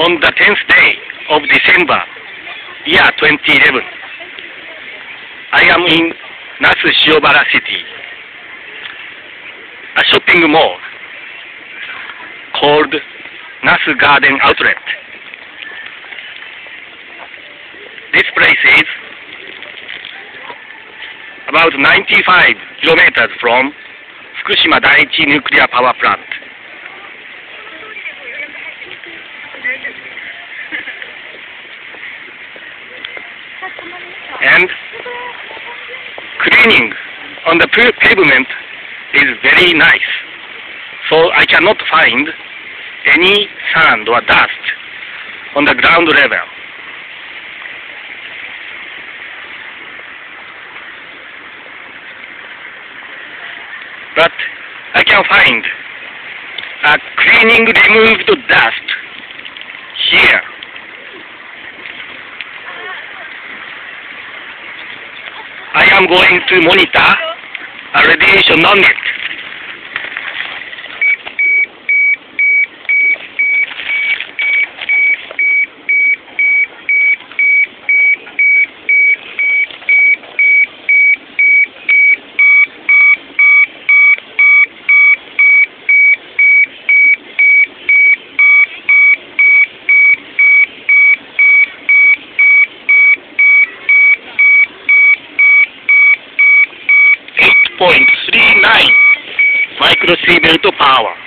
On the 10th day of December, year 2011, I am in Nasushiobara city, a shopping mall called NASU GARDEN OUTLET. This place is about 95 kilometers from Fukushima Nuclear power plant. And cleaning on the pavement is very nice, so I cannot find any sand or dust on the ground level. But I can find a cleaning removed dust here. I am going to monitor a radiation on it. .39 microSv power.